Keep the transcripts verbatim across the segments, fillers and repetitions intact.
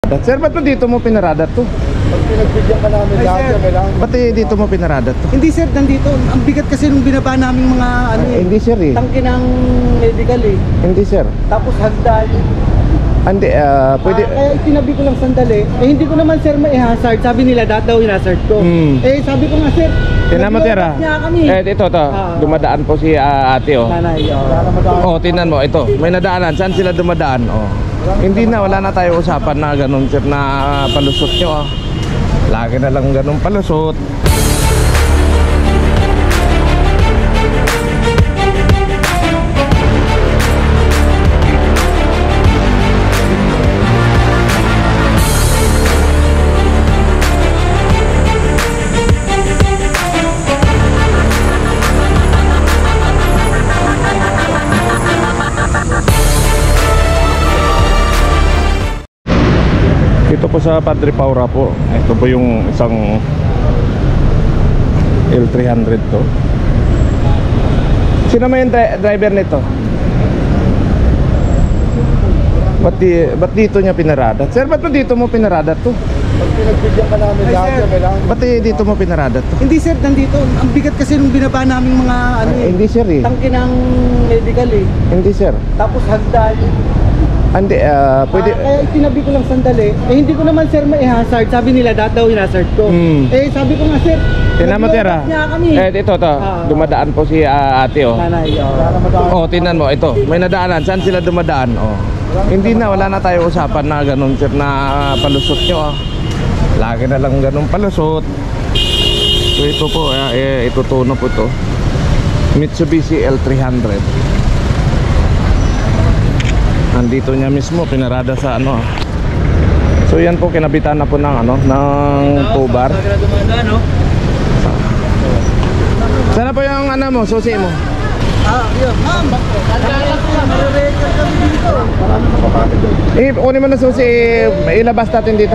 Sir, ba't mo dito mo pinarada to? Pag pinagbigyan ka namin Ay, lahat sir. yan, kailangan. Ba't eh, dito mo pinarada to? Hindi sir, nandito. Ang bigat kasi nung binaba namin mga ano Ah, eh. hindi sir eh. Tangke ng medical eh. Hindi sir. Tapos hagdan. Hindi, ah, pwede. Ah, kaya itinabi ko lang sandali. Eh hindi ko naman sir mai-hazard. Sabi nila dahil daw i-hazard ko. Hmm. Eh sabi ko nga sir. Tinan mo, Tera. nag-lobat niya kami. Eh, ito, to. Ah. Dumadaan po si ah, ate, oh. Nanay, oh. Oh, tingnan mo, ito. May nadaanan. Saan sila dumadaan? Oh. Hindi na, wala na tayo usapan na ganun, sir, na palusot nyo, oh. Lagi na lang ganun palusot. Ito po sa Padre Paura po. Ito po yung isang L three hundred to. Sino may dri driver nito? Ba't, di, ba't dito niya pinarada? Sir, ba't mo dito mo pinarada to? Pag pinagbigyan ka namin Ay, lahat sir. yan, kailangan. Ba't eh, dito mo pinarada to? Hindi sir, nandito. Ang bigat kasi nung binaba namin mga ano Ah, eh. hindi sir eh. Tangke ng medical eh. Hindi sir. Tapos hagdan. Hindi, ah, pwede. Ah, kaya itinabi ko lang sandali. Eh hindi ko naman sir mai-hazard. Sabi nila dahil daw i-hazard ko. Hmm. Eh sabi ko nga sir. Tingnan mo, Tera. nag-lobat niya kami. Eh, ito, to. Ah. Dumadaan po si ah, ate, oh. Nanay, oh. Oh, tingnan mo, ito. May nadaanan. Saan sila dumadaan? Oh. Hindi na, wala na tayo usapan na ganun, sir, na palusot nyo, oh. Lagi na lang ganun palusot. So ito po, eh, eh, itutuno po ito. Mitsubishi L three hundred. Nandito niya mismo, pinarada sa ano. So yan po, kinabitan na po ng ano, ng tow bar. Sana po yung ano mo, susi mo. Ah, yun. Ma'am, nare-record kami dito. Eh, kunin mo na susi, eh, ilabas natin dito.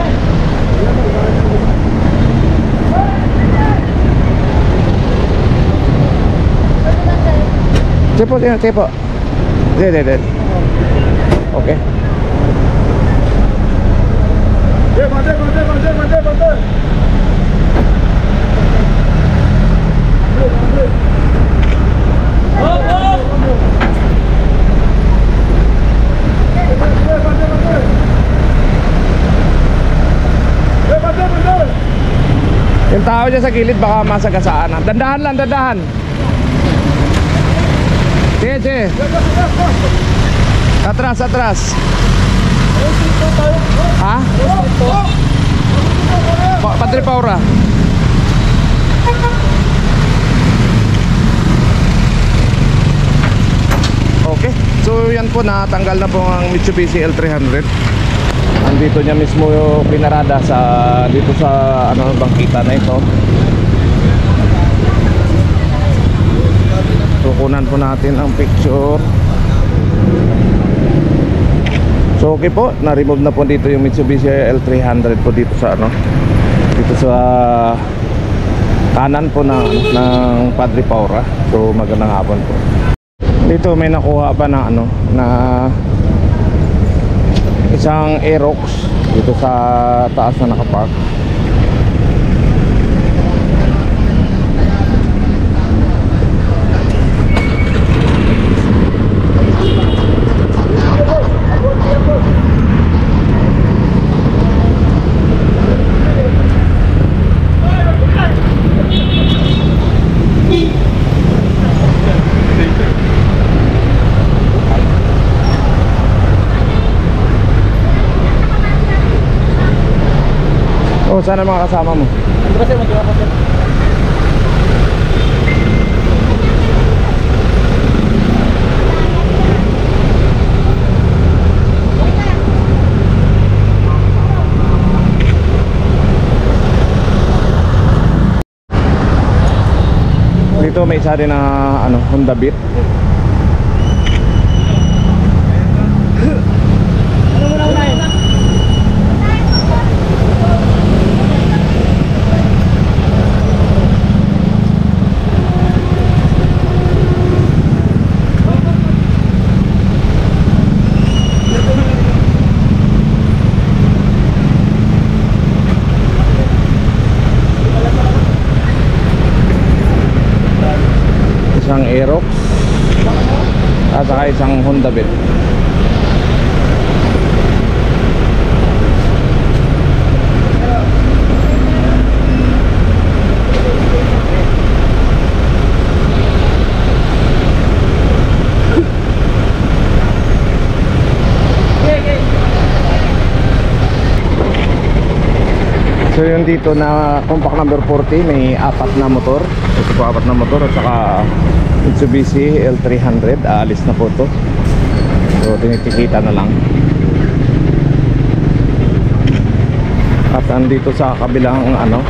Cepo, cepo. Dede, dede. Oke. Mande, mande, mande, mande, mande. Yung tao dyan sa gilid baka masagasaan. ah. Dandahan lang, dandahan. Sige, sige. Atras, atras. Ha? Pa Padre Paura. Okay. So yan po, natanggal na po ang Mitsubishi L three hundred. Andito niya mismo yung pinarada sa dito sa ano bangkita na ito. Tukunan po natin ang picture. So okay po, na-remove na po dito yung Mitsubishi L three hundred po dito sa ano. Dito sa kanan po ng ng Padre Paura. So magandang hapon po. Dito may nakuha pa na ano na isang Aerox dito sa taas na nakapark. Oh, sana mga kasama mo. Kasi mag-iwa ko sir. Dito may isa rin na ano, Honda Beat. Ano mo na unahin? Aerox at saka isang Honda Beat. So yun dito na compact number forty, may apat na motor. Ito po apat na motor at saka Mitsubishi L three hundred. Aalis na po to. So tinitikita na lang. At andito sa kabilang ano,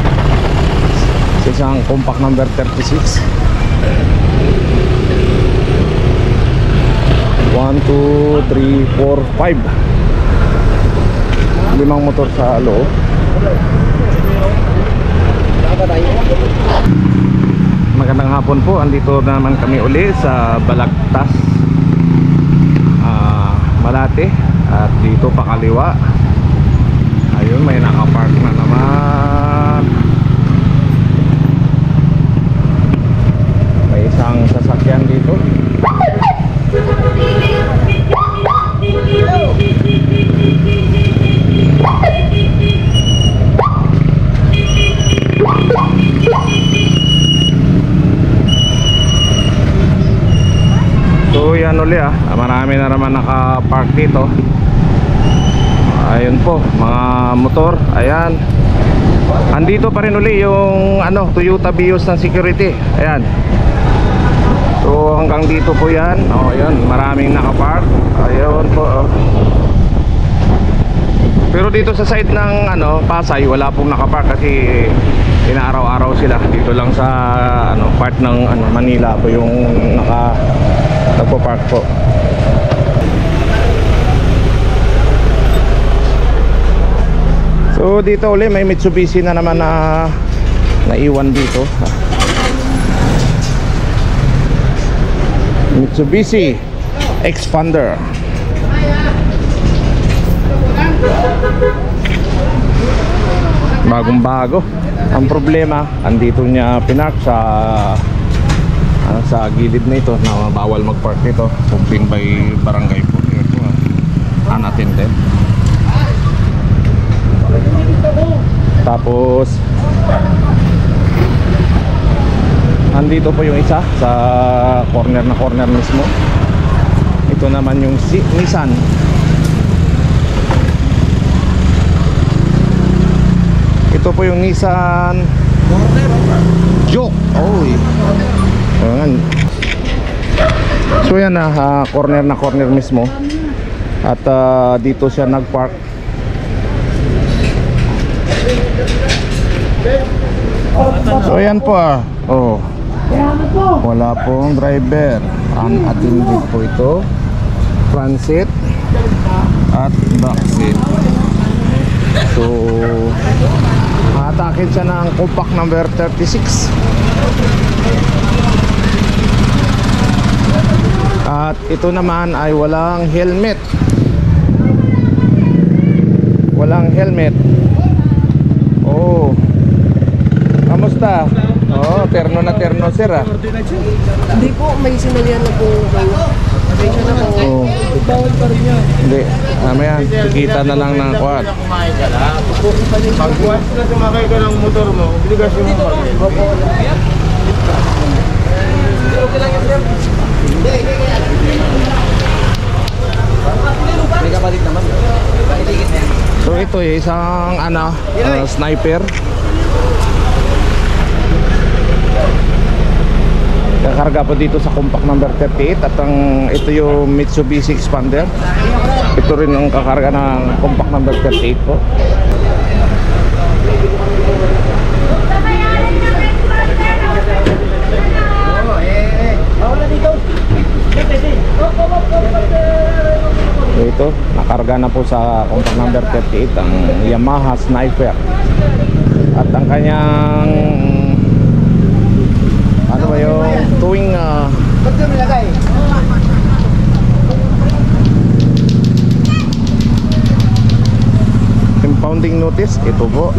sa isang compact number thirty-six. one, two, three, four, five. Limang motor sa loob. Magandang hapon po. Andito naman kami uli sa Balagtas, uh, Malate. At dito pa kaliwa, ayun, may nakapark na naman. May isang sasakyan dito. So yan uli ah, marami na naman nakapark dito. Ayun po, mga motor, ayan. Andito pa rin uli yung ano, Toyota Vios ng security. Ayan. So hanggang dito po yan. Oh, ayan, maraming nakapark. Ayun po. Oh. Pero dito sa side ng ano, Pasay, wala pong nakapark kasi inaaraw-araw sila. Dito lang sa ano, part ng ano, Manila po yung naka nagpo-park po. So dito uli may Mitsubishi na naman na naiwan dito. Mitsubishi Xpander. Bagong bago. Ang problema, andito niya pinark sa ano, sa gilid na ito na bawal mag-park nito. Pumping by barangay po. Ito ah, unattended. Tapos andito po yung isa sa corner na corner mismo. Ito naman yung si Nissan. Ito po yung Nissan Juke. Oy. Ayan. So yan na uh, corner na corner mismo. At uh, dito siya nagpark. So yan po ah. Oh. Wala pong driver. Unattended po ito. Front seat at back seat. So atakin siya ng compact number thirty-six. At ito naman ay walang helmet. Walang helmet. Oh. Kamusta? Oh, terno na terno sir ah. Hindi po, may sinalihan na po kayo. Pasensya na po. Oh. Bawal pa rin yan. Hindi. Mamaya, kikita na lang ng kuwan. Pag once na sumakay ka ng motor mo, obligasyon mo pa. May kapalit naman. So ito eh, isang ano, uh, sniper. Kakarga po dito sa compact number thirty-eight. At ang, ito yung Mitsubishi Xpander. Ito rin ang kakarga ng compact number thirty-eight po. So ito, nakarga na po sa compact number thirty-eight ang Yamaha Sniper. At ang kanyang ano ba yung tuwing uh, impounding notice, ito po.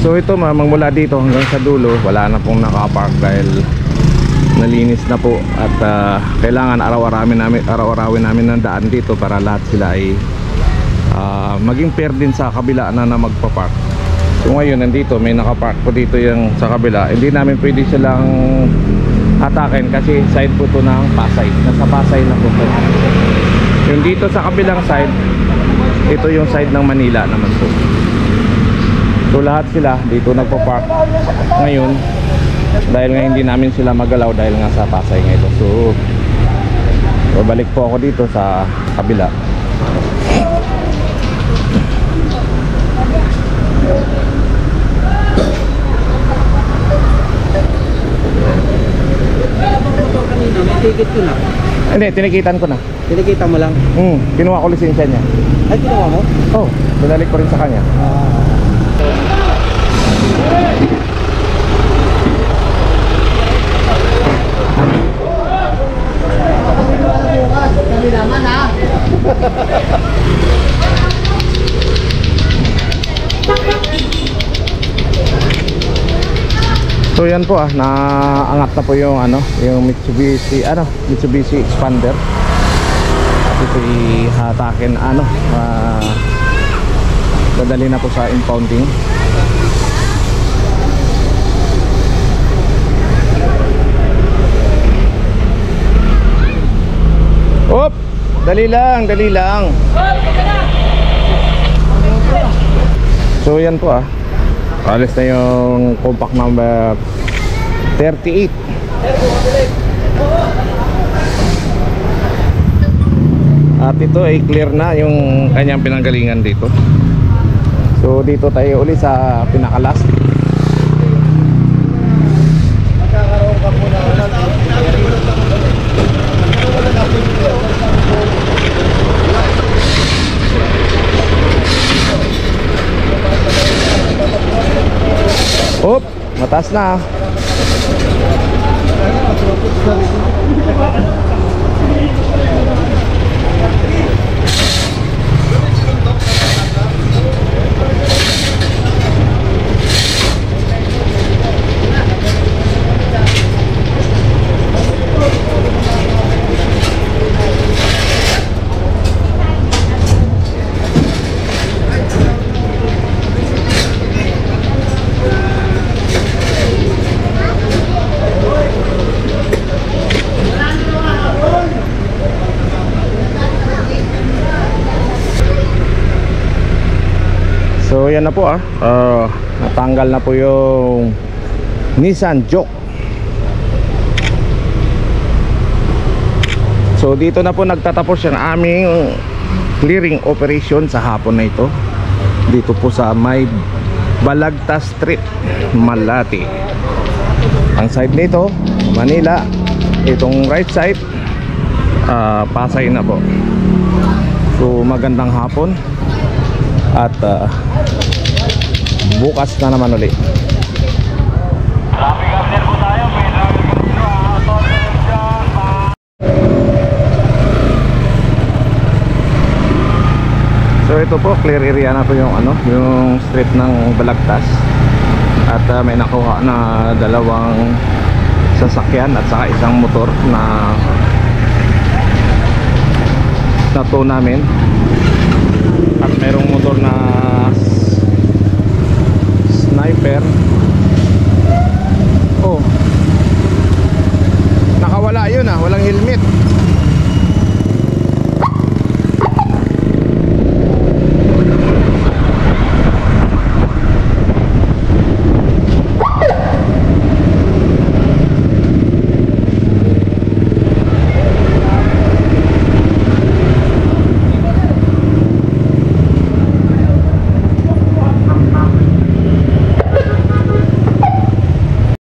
So ito mamang mula dito hanggang sa dulo wala na pong nakapark dahil nalinis na po at uh, kailangan araw-arawin namin, araw-arawin namin ng daan dito para lahat sila ay uh, maging fair din sa kabila na na magpapark. So ngayon nandito may nakapark po dito yung sa kabila, hindi namin pwede silang hatakin kasi side po to ng Pasay, nasa Pasay na po. Yung dito sa kabilang side, ito yung side ng Manila naman po. So lahat sila dito nagpa-park ngayon dahil nga hindi namin sila magalaw dahil nga sa Pasay ngayon. So babalik po ako dito sa kabila. May ticket ko na. Hindi, tinikitan ko na. Tinikita mo lang. Hmm, kinuha ko lisensya niya. Ay, ginawa mo? Oh, binalik ko rin sa kanya. Kami naman ha. So yan po ah, naangat na po yung ano, yung Mitsubishi, ano, Mitsubishi Expander. At ito ihatakin ano, ah, dadali na po sa impounding. Op, dali lang, dali lang. So yan po ah. Alis na yung compact number thirty-eight. At ito ay clear na yung kanyang pinanggalingan dito. So dito tayo uli sa pinaka-last. Magkakaroon ka po na Op, mataas na. So yan na po ah, uh, natanggal na po yung Nissan Juke. So dito na po nagtatapos yung aming clearing operation sa hapon na ito. Dito po sa may Balagtas Street, Malati. Ang side nito, Manila. Itong right side, uh, Pasay na po. So magandang hapon. At uh, bukas na naman ulit. So ito po, clear area na po yung ano, yung street ng Balagtas. At uh, may nakuha na dalawang sasakyan at saka isang motor na na to namin. At merong motor na sniper